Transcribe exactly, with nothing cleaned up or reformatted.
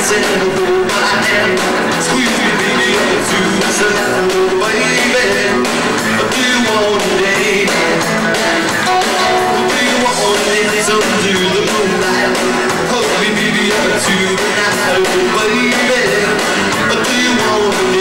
dancing and hold my hand. Squeeze me, baby, up to the sun, oh, baby. Do you want to dance? Do you want to dance under the moonlight? Hold me, baby, up to the night, oh, baby. Do you want to dance?